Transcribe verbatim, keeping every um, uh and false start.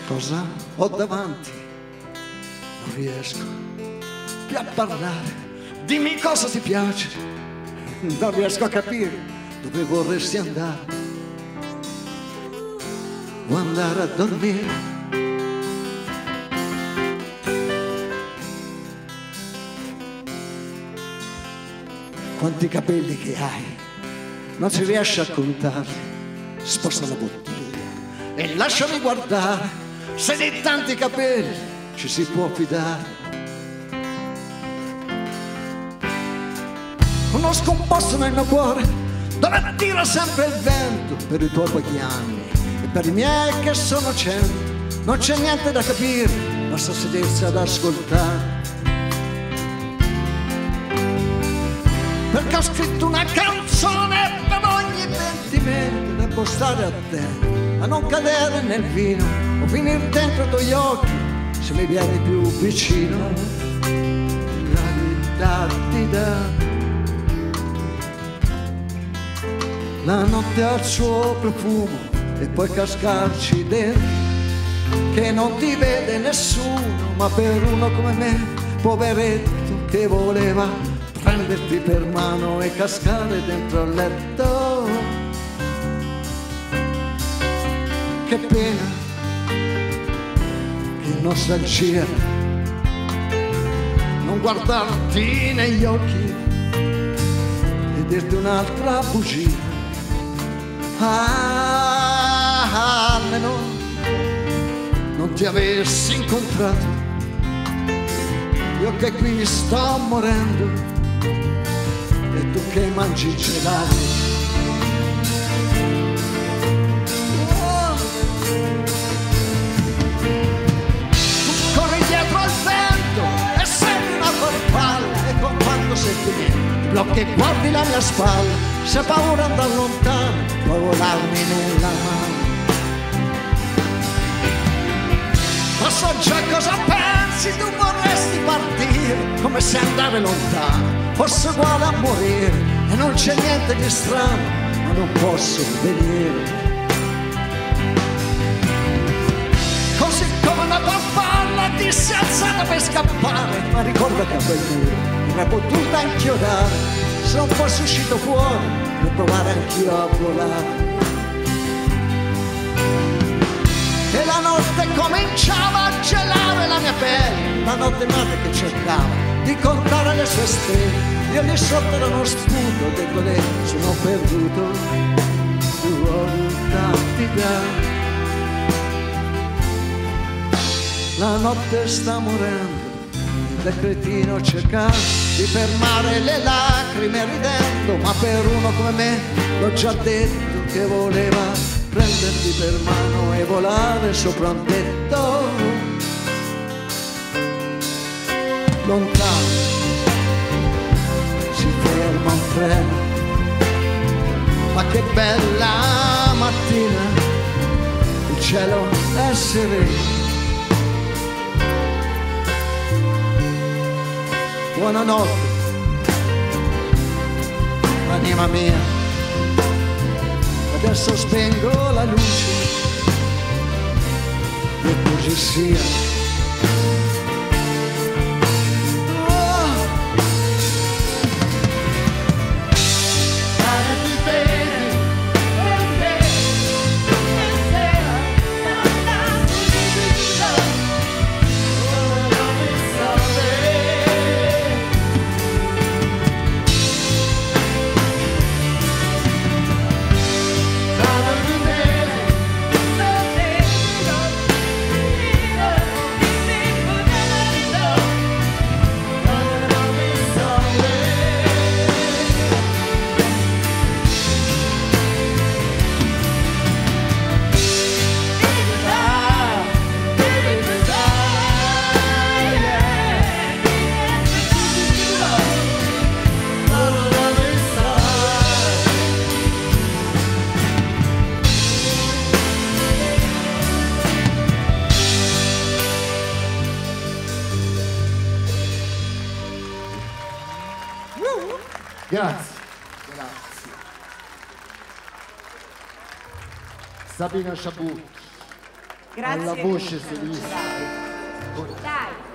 Cosa ho davanti? Non riesco più a parlare. Dimmi cosa ti piace. Non riesco a capire dove vorresti andare. Vuoi andare a dormire? Quanti capelli che hai, non si riesce a contarli. Sposta la bottiglia e lasciami guardare. Se di tanti capelli ci si può fidare. Uno scomposto nel mio cuore dove tira sempre il vento. Per i tuoi pochi anni e per i miei che sono cento. Non c'è niente da capire, basta sedersi ad ascoltare. Perché ho scritto una canzone per ogni pentimento. Devo stare attento a non cadere nel vino o finire dentro i tuoi occhi se mi vieni più vicino. La vita ti dà. La notte ha il suo profumo e puoi cascarci dentro, che non ti vede nessuno, ma per uno come me, poveretto, che voleva prenderti per mano e cascare dentro il letto. Che pena, che nostalgia, non guardarti negli occhi e dirti un'altra bugia. Ah, almeno non ti avessi incontrato, io che qui sto morendo e tu che mangi gelato. Oh. Tu corri dietro al vento e sembri una farfalla, e con quanto sentimento blocchi e guardi la mia spalla. Se hai paura andare lontano, puoi volarmi nella mano. Ma so già cosa pensi, tu vorresti partire, come se andare lontano fosse uguale a morire. E non c'è niente di strano, ma non posso venire. Così come una farfalla ti si è alzata per scappare, ma ricorda che a quel muro avrei potuta inchiodare. Se non fossi uscito fuori per provare anch'io a volare. E la notte cominciava a gelare la mia pelle, la notte madre che cercava di contare le sue stelle. Io lì sotto da uno sputo, detto lei, sono perduto, vuoi ti dà. La notte sta morendo, da cretino cercava di fermare le lacrime ridendo, ma per uno come me l'ho già detto che voleva prenderti per mano e volare sopra un tetto. Lontano si ferma un treno, ma che bella mattina, il cielo è sereno. Buonanotte, anima mia, adesso spengo la luce e così sia. Grazie. Grazie. Sabina Sciabucci. Grazie. Alla voce solista. Dai.